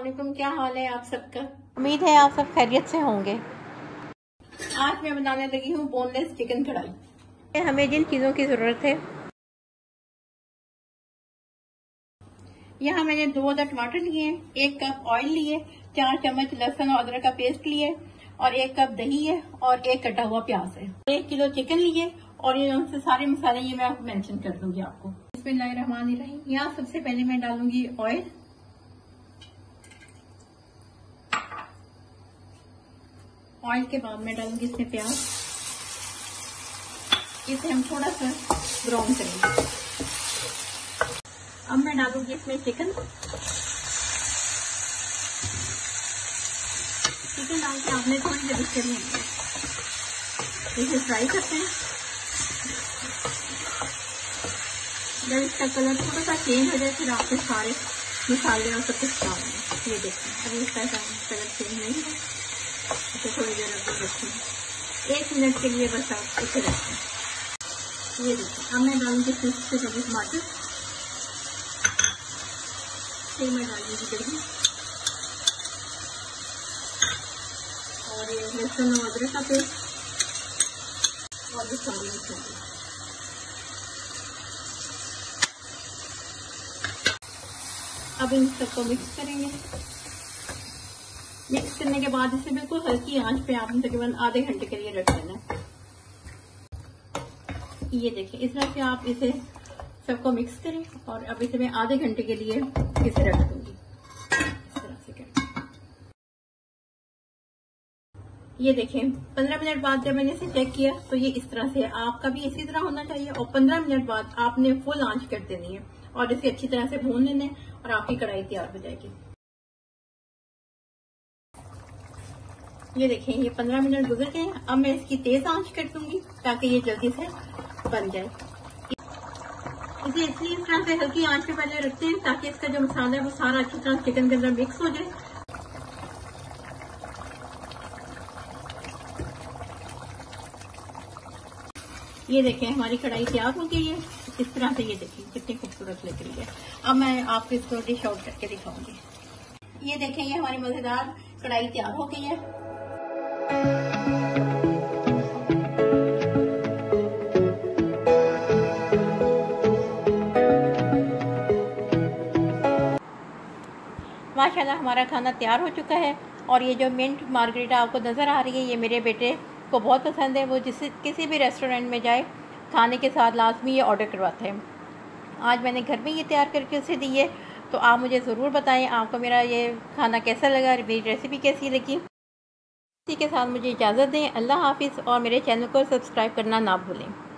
अस्सलामुअलैकुम, क्या हाल है आप सबका। उम्मीद है आप सब खैरियत से होंगे। आज मैं बनाने लगी हूँ बोनलेस चिकन कढ़ाई। हमें जिन चीज़ों की ज़रूरत है, यहाँ मैंने 2 अदर टमाटर लिए, 1 कप ऑयल लिए, 4 चम्मच लहसुन और अदरक का पेस्ट लिए और 1 कप दही है और 1 कटा हुआ प्याज है। 1 किलो चिकन लिए और ये उनसे सारे मसाले ये मैं मेंशन कर दूंगी आपको। बिस्मिल्लाहिर्रहमानिर्रहीम। यहाँ सबसे पहले मैं डालूंगी ऑयल। ऑयल के बाद मैं डालूंगी इसमें प्याज। इसे हम थोड़ा सा ब्राउन करेंगे। अब मैं डालूंगी इसमें चिकन डाल के आपने थोड़ी देर इसके लिए इसे फ्राई करते हैं। जब इसका कलर थोड़ा सा चेंज हो जाए फिर आपके सारे मसाले और सब कुछ डालेंगे। ये देखिए अभी इसका कलर चेंज नहीं है, इसे थोड़ी देर अभी रखें, 1 मिनट के लिए बस आप इसे रखें। ये देखिए अब मैं डालूंगी से कभी टमाटर, फिर मैं डालूंगी दही और ये लहसुन और अदरक का पेस्ट और भी सारी मसाले। अब इन सबको मिक्स करेंगे। मिक्स करने के बाद इसे बिल्कुल हल्की आंच पे आपने तकरीबन आधे घंटे के लिए रख देना। ये देखिए इस तरह से आप इसे सबको मिक्स करें और अब इसे मैं आधे घंटे के लिए इसे रख दूंगी। इस तरह से करें। ये देखें 15 मिनट बाद जब मैंने इसे चेक किया तो ये इस तरह से है। आपका भी इसी तरह होना चाहिए और 15 मिनट बाद आपने फुल आंच कर देनी है और इसे अच्छी तरह से भून लेना है और आपकी कढ़ाई तैयार हो जाएगी। ये देखें ये 15 मिनट गुजर गए। अब मैं इसकी तेज आंच कर दूंगी ताकि ये जल्दी से बन जाए। इसे इसलिए इस तरह से हल्की आंच पे पहले रखते हैं ताकि इसका जो मसाला है वो सारा अच्छी तरह चिकन के अंदर मिक्स हो जाए। ये देखें हमारी कढ़ाई तैयार हो गई है। इस तरह से ये देखिए कितनी खूबसूरत लग रही है। अब मैं आपको इसको डिश आउट करके दिखाऊंगी। ये देखें ये हमारी मजेदार कढ़ाई तैयार हो गई है। माशाल्लाह हमारा खाना तैयार हो चुका है। और ये जो मिंट मार्गरीटा आपको नज़र आ रही है ये मेरे बेटे को बहुत पसंद है। वो किसी भी रेस्टोरेंट में जाए खाने के साथ लाजमी ये ऑर्डर करवाते हैं। आज मैंने घर में ये तैयार करके उसे दी है, तो आप मुझे ज़रूर बताएं आपको मेरा ये खाना कैसा लगा, मेरी रेसिपी कैसी लगी। इसी के साथ मुझे इजाज़त दें। अल्लाह हाफिज़ और मेरे चैनल को सब्सक्राइब करना ना भूलें।